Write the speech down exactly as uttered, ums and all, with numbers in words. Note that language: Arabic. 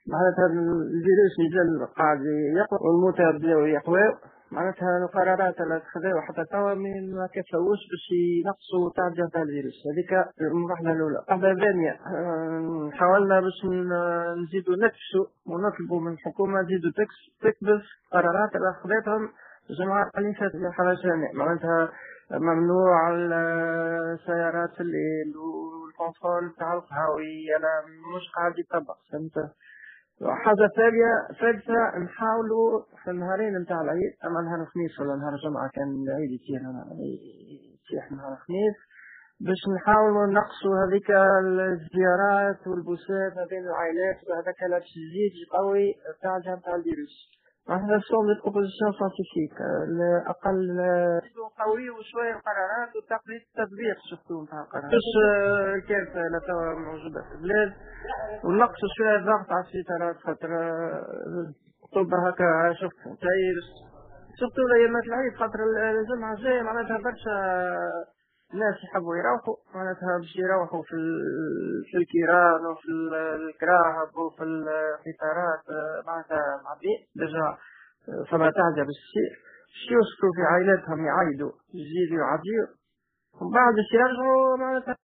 معناتها الفيروس مازال قاعد يقوى والموتى بداو يقواو. معناتها القرارات اللي تخذوها حتى توا ما كفاوش باش ينقصوا التعدي تاع الفيروس. هذيك المرحله الاولى. المرحله الثانيه آه، حاولنا باش ن- نزيدوا نكسوا ونطلبوا من الحكومه تزيدوا تكس- تكبس القرارات اللي خذتهم الجماعه اللي فاتت من الحاله الثانيه. معناتها ممنوع السيارات في الليل والكونترول تاع القهاوي انا مش قاعد يطبق. فهمت؟ حاجة ثانية ثالثة نحاولوا في النهارين نتاع العيد، أما نهار الخميس ولا نهار الجمعة كان العيد يصير يصيح نهار الخميس، باش نحاولوا نقصوا هذيك الزيارات والبوسات ما بين العائلات وهذاك التشجيج القوي تاع الجهة تاع الفيروس. هذا سون دي بروبوزيسيون سانتيفيك الأقل قوي وشوية القرارات وتقليد التطبيق شفتوا نتاع القرارات. باش الكارثة اللي توا موجودة في البلاد ونقصوا شوية الضغط على السيطرات خاطر طب هكا شفت تاير شفتوا الأيامات العيد خاطر الجمعة الجاية معناتها برشا ناس يحبوا يروحوا معناتها باش يروحوا في ال- في الكيران وفي ال- الكراهب وفي القطارات معناتها معبيين ديجا فما تعجب الشيء باش يوصلوا في عائلاتهم يعيدوا يزيدوا يعديوا ومن بعد باش يرجعوا معناتها